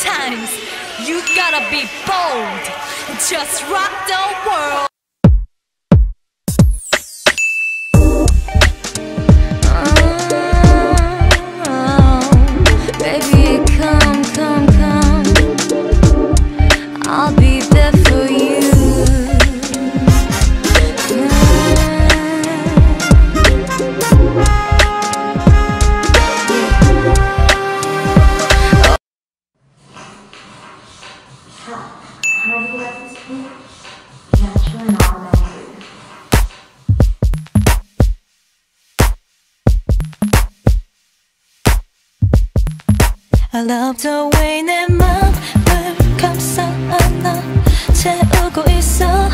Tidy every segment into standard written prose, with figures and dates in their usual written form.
Valentines. You gotta be bold. Just rock the world. Baby, come, come, come. I'll be there for you. How do you like this food? Natural and automatic. I love the way 내 맘을 감싸 안아 채우고 있어.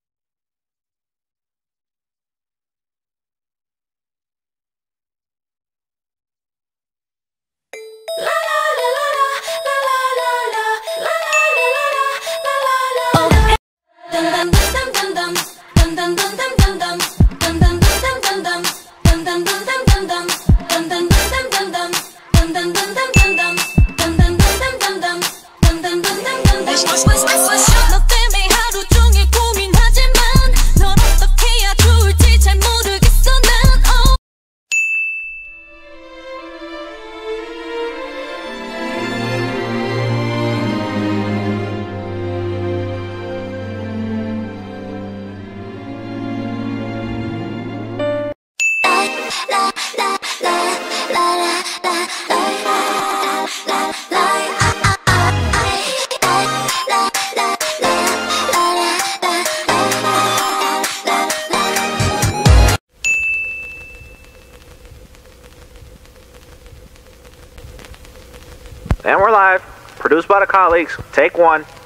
너 때문에 하루 종일 고민하지만 널 어떻게 해야 좋을지 잘 모르겠어 난. And we're live. Produced by the colleagues. Take one.